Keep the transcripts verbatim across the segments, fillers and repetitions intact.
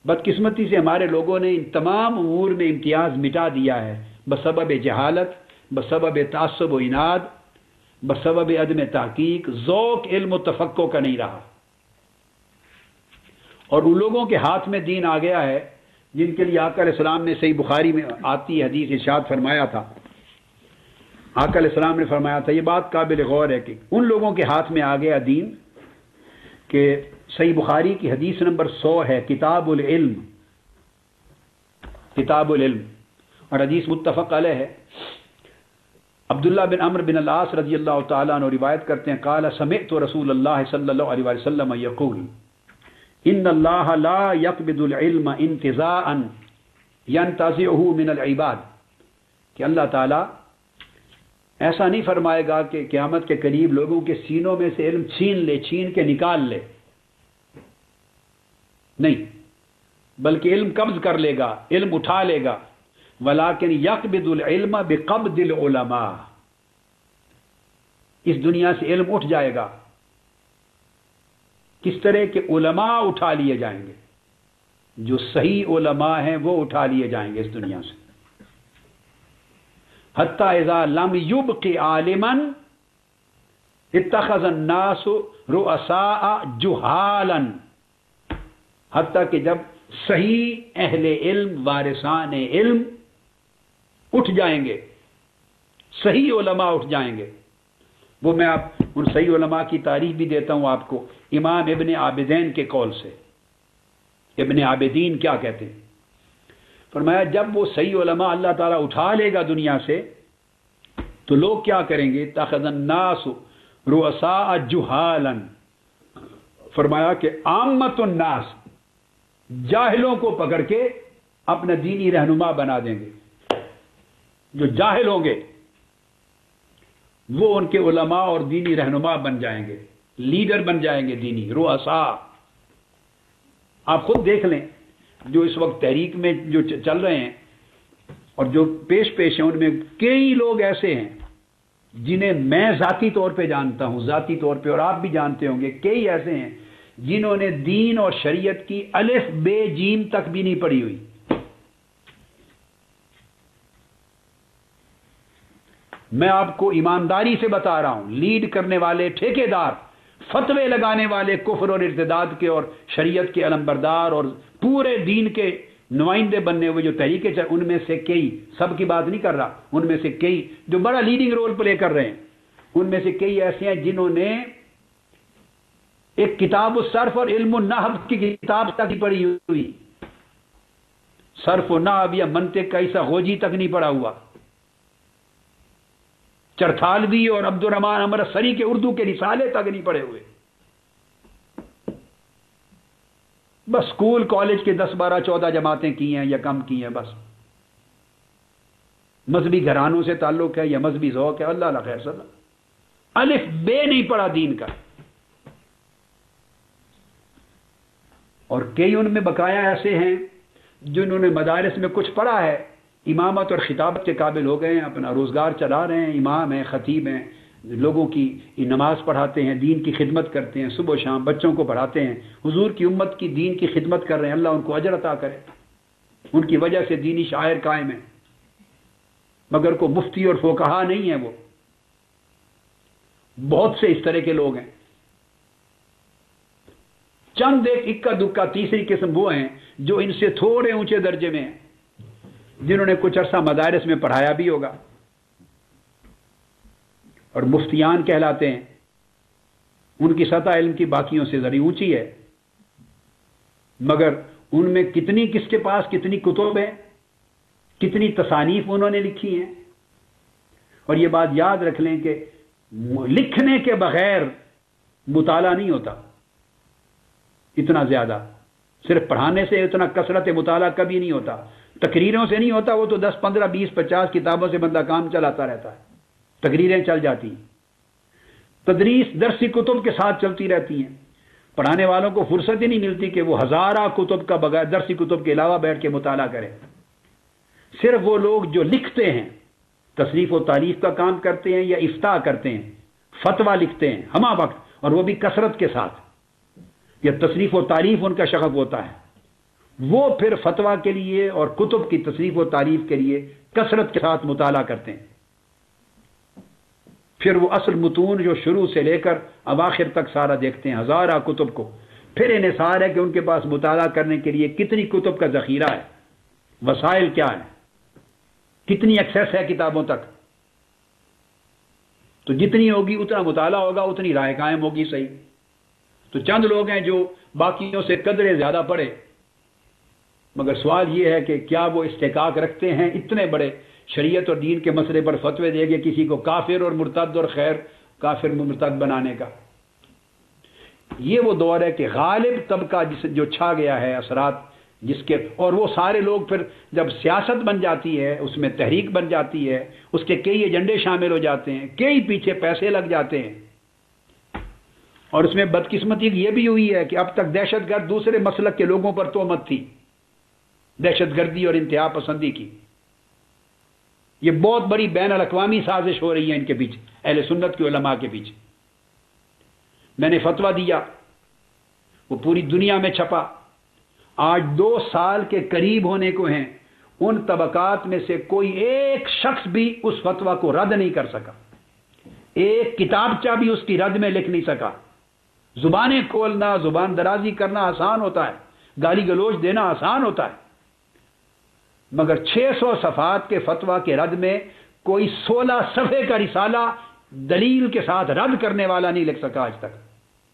بدقسمتی سے ہمارے لوگوں نے ان تمام امور میں امتیاز مٹا دیا ہے بسبب جہالت، بسبب تعصب و عناد، بسبب عدم تحقیق. ذوق علم و تفقہ کا نہیں رہا، اور ان لوگوں کے ہاتھ میں دین آ گیا ہے جن کے لیے آقا علیہ السلام نے صحیح بخاری میں آتی حدیث ارشاد فرمایا تھا. آقا علیہ السلام نے فرمایا تھا، یہ بات قابل غور ہے کہ ان لوگوں کے ہاتھ میں آ گیا دین کہ صحیح بخاری کی حدیث نمبر سو ہے، کتاب العلم، کتاب العلم، اور حدیث متفق علیہ ہے. عبداللہ بن عمرو بن العاص رضی اللہ تعالیٰ عنہ روایت کرتے ہیں، قال سمعت رسول اللہ صلی اللہ علیہ وسلم یقول ان اللہ لا یقبض العلم انتزاعا ینتزعہ من العباد، کہ اللہ تعالیٰ ایسا نہیں فرمائے گا کہ قیامت کے قریب لوگوں کے سینوں میں سے علم چھین لے، چھین کے نکال لے، نہیں، بلکہ علم قبض کر لے گا، علم اٹھا لے گا. ولیکن یقبض العلم بقبض العلماء، اس دنیا سے علم اٹھ جائے گا. کس طرح کے علماء اٹھا لیے جائیں گے، جو صحیح علماء ہیں وہ اٹھا لیے جائیں گے اس دنیا سے. حتی اذا لم یبق عالما اتخذ الناس رؤساء جہالا، حتیٰ کہ جب صحیح اہل علم، وارثان علم اٹھ جائیں گے، صحیح علماء اٹھ جائیں گے. وہ میں آپ ان صحیح علماء کی تعریف بھی دیتا ہوں آپ کو، امام ابن عابدین کے قول سے. ابن عابدین کیا کہتے ہیں؟ فرمایا جب وہ صحیح علماء اللہ تعالیٰ اٹھا لے گا دنیا سے تو لوگ کیا کریں گے؟ اتخذ الناس رؤساء جہالا، فرمایا کہ عامت الناس جاہلوں کو پکڑ کے اپنا دینی رہنما بنا دیں گے. جو جاہل ہوں گے وہ ان کے علماء اور دینی رہنما بن جائیں گے، لیڈر بن جائیں گے دینی، رؤساء. آپ خود دیکھ لیں جو اس وقت تحریک میں جو چل رہے ہیں اور جو پیش پیش ہیں، ان میں کئی لوگ ایسے ہیں جنہیں میں ذاتی طور پہ جانتا ہوں، ذاتی طور پہ، اور آپ بھی جانتے ہوں گے. کئی ایسے ہیں جنہوں نے دین اور شریعت کی الف بے جیم تک بھی نہیں پڑھی ہوئی. میں آپ کو ایمانداری سے بتا رہا ہوں، لیڈ کرنے والے ٹھیکیدار، فتوے لگانے والے کفر اور ارتداد کے اور شریعت کے علمبردار اور پورے دین کے نمائندے بننے ہوئے جو تحریکیں چل، ان میں سے کئی، سب کی بات نہیں کر رہا، ان میں سے کئی جو بڑا لیڈنگ رول پلے کر رہے ہیں، ان میں سے کئی ایسے ہیں جنہوں نے ایک کتاب الصرف اور علم النحو کی کتاب تک پڑھی ہوئی، صرف و نحو یا منطق کا ایسا غوجی تک نہیں پڑھا ہوا. چرتھالوی اور عبد الرحمان امرتسری کے اردو کے رسالے تک نہیں پڑھے ہوئے. بس اسکول کالج کے دس بارہ چودہ جماعتیں کی ہیں یا کم کی ہیں، بس مذہبی گھرانوں سے تعلق ہے یا مذہبی ذوق ہے، اللہ اللہ خیر صدا. الف بے نہیں پڑھا دین کا. اور کئی ان میں بقایا ایسے ہیں جنہوں نے مدارس میں کچھ پڑھا ہے، امامت اور خطابت کے قابل ہو گئے ہیں، اپنا روزگار چلا رہے ہیں، امام ہیں، خطیب ہیں، لوگوں کی نماز پڑھاتے ہیں، دین کی خدمت کرتے ہیں، صبح و شام بچوں کو پڑھاتے ہیں، حضور کی امت کی دین کی خدمت کر رہے ہیں. اللہ ان کو اجر عطا کرے، ان کی وجہ سے دینی شاعر قائم ہے. مگر کو مفتی اور فقہا نہیں ہے. وہ بہت سے اس طرح کے لوگ ہیں. چند ایک اکا دکا تیسری قسم وہ ہیں جو ان سے تھوڑے اونچے درجے میں ہیں، جنہوں نے کچھ عرصہ مدارس میں پڑھایا بھی ہوگا اور مفتیان کہلاتے ہیں. ان کی سطح علم کی باقیوں سے ذری اونچی ہے، مگر ان میں کتنی کس کے پاس کتنی کتب ہیں، کتنی تصانیف انہوں نے لکھی ہیں. اور یہ بات یاد رکھ لیں کہ لکھنے کے بغیر مطالعہ نہیں ہوتا اتنا زیادہ. صرف پڑھانے سے اتنا کثرت مطالعہ کبھی نہیں ہوتا، تقریروں سے نہیں ہوتا. وہ تو دس پندرہ بیس پچاس کتابوں سے بندہ کام چلاتا رہتا ہے، تقریریں چل جاتی ہیں، تدریس درسی کتب کے ساتھ چلتی رہتی ہیں. پڑھانے والوں کو فرصت ہی نہیں ملتی کہ وہ ہزارہ کتب کا بغیر درسی کتب کے علاوہ بیٹھ کے مطالعہ کریں. صرف وہ لوگ جو لکھتے ہیں، تصریف و تعریف کا کام کرتے ہیں یا افتاء کرتے ہیں، فتویٰ لکھتے ہیں ہمہ وقت، اور وہ بھی کثرت کے ساتھ، یا تصریف و تعریف ان کا شغف ہوتا ہے، وہ پھر فتویٰ کے لیے اور کتب کی تصریف و تعریف کے لیے کثرت کے ساتھ مطالعہ کرتے ہیں. پھر وہ اصل متون جو شروع سے لے کر اب آخر تک سارا دیکھتے ہیں، ہزارہ کتب کو. پھر انحصار ہے کہ ان کے پاس مطالعہ کرنے کے لیے کتنی کتب کا ذخیرہ ہے، وسائل کیا ہے، کتنی ایکسیس ہے کتابوں تک. تو جتنی ہوگی اتنا مطالعہ ہوگا، اتنی رائے قائم ہوگی. صحیح. تو چند لوگ ہیں جو باقیوں سے قدرے زیادہ پڑھے، مگر سوال یہ ہے کہ کیا وہ استحقاق رکھتے ہیں اتنے بڑے شریعت اور دین کے مسئلے پر فتوے دے گے کسی کو کافر اور مرتد اور خیر کافر مرتد بنانے کا. یہ وہ دور ہے کہ غالب طبقہ جس جو چھا گیا ہے، اثرات جس کے، اور وہ سارے لوگ پھر جب سیاست بن جاتی ہے، اس میں تحریک بن جاتی ہے، اس کے کئی ایجنڈے شامل ہو جاتے ہیں، کئی پیچھے پیسے لگ جاتے ہیں. اور اس میں بدقسمتی یہ بھی ہوئی ہے کہ اب تک دہشت گرد دوسرے مسلک کے لوگوں پر تہمت تھی، دہشت گردی اور انتہا پسندی کی. یہ بہت بڑی بین الاقوامی سازش ہو رہی ہے ان کے پیچھے، اہل سنت کے علماء کے پیچھے. میں نے فتویٰ دیا، وہ پوری دنیا میں چھپا. آج دو سال کے قریب ہونے کو ہیں، ان طبقات میں سے کوئی ایک شخص بھی اس فتویٰ کو رد نہیں کر سکا. ایک کتابچہ بھی اس کی رد میں لکھ نہیں سکا. زبانیں کھولنا، زبان درازی کرنا آسان ہوتا ہے، گالی گلوچ دینا آسان ہوتا ہے، مگر چھ سو صفحات کے فتویٰ کے رد میں کوئی سولہ صفحے کا رسالہ دلیل کے ساتھ رد کرنے والا نہیں لکھ سکا آج تک.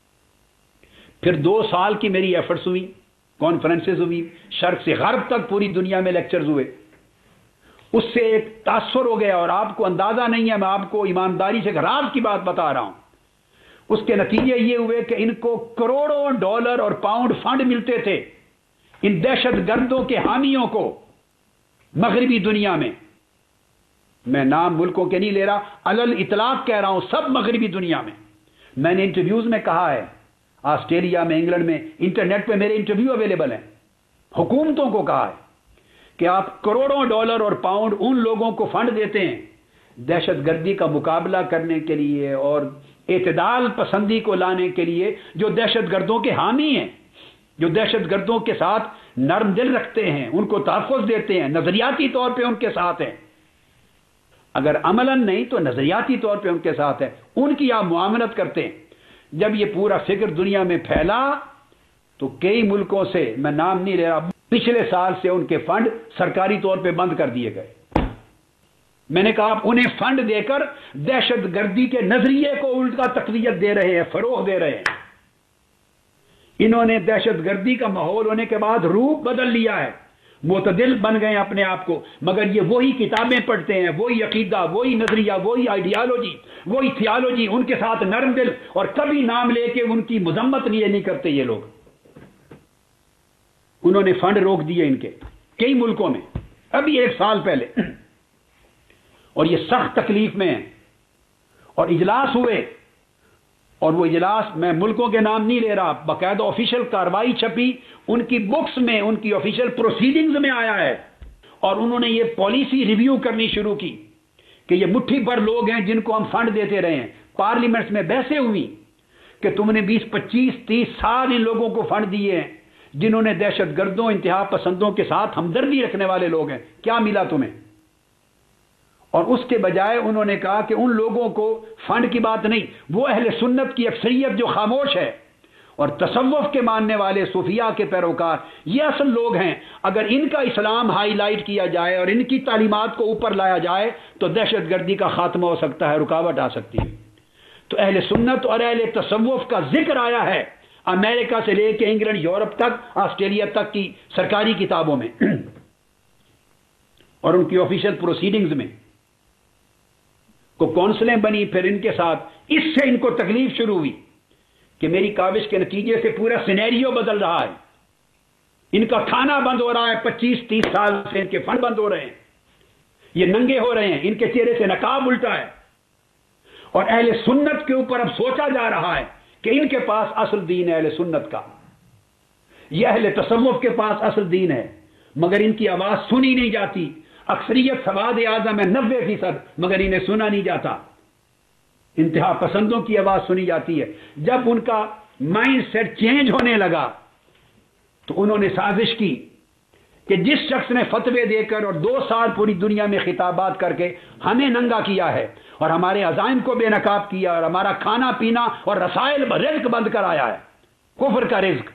پھر دو سال کی میری ایفرٹس ہوئی، کانفرنسز ہوئی، شرق سے غرب تک پوری دنیا میں لیکچرز ہوئے. اس سے ایک تاثر ہو گیا، اور آپ کو اندازہ نہیں ہے، میں آپ کو ایمانداری سے راز کی بات بتا رہا ہوں. اس کے نتیجے یہ ہوئے کہ ان کو کروڑوں ڈالر اور پاؤنڈ فنڈ ملتے تھے ان دہشت گردوں کے حامیوں کو مغربی دنیا میں. میں نام ملکوں کے نہیں لے رہا، علل اطلاق کہہ رہا ہوں، سب مغربی دنیا میں. میں نے انٹرویوز میں کہا ہے، آسٹریلیا میں، انگلینڈ میں، انٹرنیٹ پہ میرے انٹرویو اویلیبل ہیں. حکومتوں کو کہا ہے کہ آپ کروڑوں ڈالر اور پاؤنڈ ان لوگوں کو فنڈ دیتے ہیں دہشت گردی کا مقابلہ کرنے کے لیے اور اعتدال پسندی کو لانے کے لیے، جو دہشت گردوں کے حامی ہیں، جو دہشت گردوں کے ساتھ نرم دل رکھتے ہیں، ان کو تحفظ دیتے ہیں، نظریاتی طور پہ ان کے ساتھ ہیں. اگر عملاً نہیں تو نظریاتی طور پہ ان کے ساتھ ہے، ان کی آپ معاملت کرتے ہیں. جب یہ پورا فکر دنیا میں پھیلا تو کئی ملکوں سے، میں نام نہیں لے رہا، پچھلے سال سے ان کے فنڈ سرکاری طور پہ بند کر دیے گئے. میں نے کہا آپ انہیں فنڈ دے کر دہشت گردی کے نظریے کو الٹا تقویت دے رہے ہیں، فروغ دے رہے ہیں. انہوں نے دہشت گردی کا ماحول ہونے کے بعد روپ بدل لیا ہے، معتدل بن گئے اپنے آپ کو، مگر یہ وہی کتابیں پڑھتے ہیں، وہی عقیدہ، وہی نظریہ، وہی آئیڈیالوجی، وہی تھیالوجی، ان کے ساتھ نرم دل، اور کبھی نام لے کے ان کی مذمت نہیں نہیں کرتے یہ لوگ. انہوں نے فنڈ روک دیے ان کے کئی ملکوں میں ابھی ایک سال پہلے، اور یہ سخت تکلیف میں ہیں. اور اجلاس ہوئے، اور وہ اجلاس میں ملکوں کے نام نہیں لے رہا، باقاعدہ آفیشیل کاروائی چھپی ان کی بکس میں، ان کی آفیشیل پروسیڈنگز میں آیا ہے. اور انہوں نے یہ پالیسی ریویو کرنی شروع کی کہ یہ مٹھی پر لوگ ہیں جن کو ہم فنڈ دیتے رہے ہیں. پارلیمنٹس میں بحثیں ہوئی کہ تم نے بیس پچیس تیس سال ان لوگوں کو فنڈ دیے ہیں جنہوں نے دہشت گردوں، انتہا پسندوں کے ساتھ ہمدردی رکھنے والے لوگ ہیں، کیا ملا تمہیں؟ اور اس کے بجائے انہوں نے کہا کہ ان لوگوں کو فنڈ کی بات نہیں، وہ اہل سنت کی اکثریت جو خاموش ہے اور تصوف کے ماننے والے صوفیاء کے پیروکار، یہ اصل لوگ ہیں. اگر ان کا اسلام ہائی لائٹ کیا جائے اور ان کی تعلیمات کو اوپر لایا جائے تو دہشت گردی کا خاتمہ ہو سکتا ہے، رکاوٹ آ سکتی ہے. تو اہل سنت اور اہل تصوف کا ذکر آیا ہے امریکہ سے لے کے انگلینڈ، یورپ تک، آسٹریلیا تک کی سرکاری کتابوں میں اور ان کی آفیشیل پروسیڈنگز میں. کو کونسلیں بنی پھر ان کے ساتھ. اس سے ان کو تکلیف شروع ہوئی کہ میری کاوش کے نتیجے سے پورا سینیریو بدل رہا ہے، ان کا کھانا بند ہو رہا ہے، پچیس تیس سال سے ان کے فنڈ بند ہو رہے ہیں، یہ ننگے ہو رہے ہیں، ان کے چہرے سے نقاب الٹا ہے. اور اہل سنت کے اوپر اب سوچا جا رہا ہے کہ ان کے پاس اصل دین ہے اہل سنت کا، یہ اہل تصوف کے پاس اصل دین ہے، مگر ان کی آواز سنی نہیں جاتی. اکثریت سواد اعظم ہے نبے فیصد، مگر انہیں سنا نہیں جاتا. انتہا پسندوں کی آواز سنی جاتی ہے. جب ان کا مائنڈ سیٹ چینج ہونے لگا تو انہوں نے سازش کی کہ جس شخص نے فتوے دے کر اور دو سال پوری دنیا میں خطابات کر کے ہمیں ننگا کیا ہے اور ہمارے عزائم کو بے نقاب کیا اور ہمارا کھانا پینا اور رسائل رزق بند کرایا ہے، کفر کا رزق،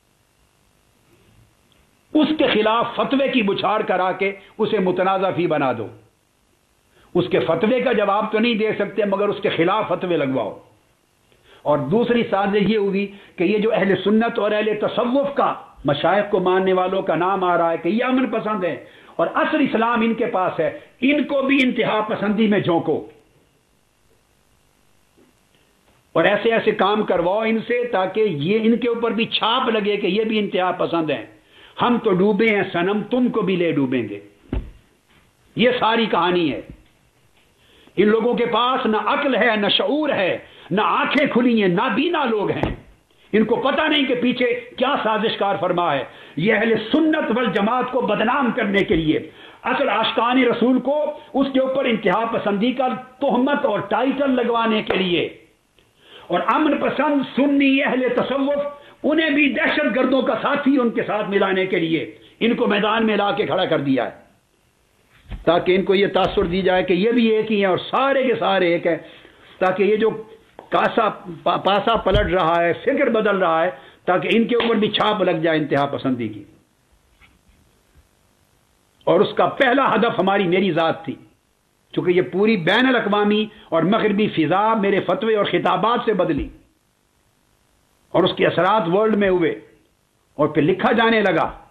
اس کے خلاف فتوے کی بچھاڑ کرا کے اسے متنازع فی بنا دو. اس کے فتوے کا جواب تو نہیں دے سکتے مگر اس کے خلاف فتوے لگواؤ. اور دوسری سازش یہ ہوگی کہ یہ جو اہل سنت اور اہل تصوف کا مشائخ کو ماننے والوں کا نام آ رہا ہے کہ یہ امن پسند ہے اور اصل اسلام ان کے پاس ہے، ان کو بھی انتہا پسندی میں جھونکو اور ایسے ایسے کام کرواؤ ان سے تاکہ یہ ان کے اوپر بھی چھاپ لگے کہ یہ بھی انتہا پسند ہیں. ہم تو ڈوبے ہیں صنم، تم کو بھی لے ڈوبیں گے. یہ ساری کہانی ہے. ان لوگوں کے پاس نہ عقل ہے، نہ شعور ہے، نہ آنکھیں کھلی ہیں، نہ بینا لوگ ہیں. ان کو پتہ نہیں کہ پیچھے کیا سازش کار فرما ہے. یہ اہل سنت والجماعت کو بدنام کرنے کے لیے، اصل عاشقان رسول کو اس کے اوپر انتہا پسندی کا تہمت اور ٹائٹل لگوانے کے لیے، اور امن پسند سنی اہل تصوف انہیں بھی دہشت گردوں کا ساتھی ان کے ساتھ ملانے کے لیے ان کو میدان میں لا کے کھڑا کر دیا ہے تاکہ ان کو یہ تاثر دی جائے کہ یہ بھی ایک ہی ہیں اور سارے کے سارے ایک ہیں، تاکہ یہ جو کاسا پاسا پلٹ رہا ہے، فکر بدل رہا ہے، تاکہ ان کے اوپر بھی چھاپ لگ جائے انتہا پسندی کی. اور اس کا پہلا ہدف ہماری میری ذات تھی، چونکہ یہ پوری بین الاقوامی اور مغربی فضا میرے فتوے اور خطابات سے بدلی اور اس کے اثرات ورلڈ میں ہوئے اور پھر لکھا جانے لگا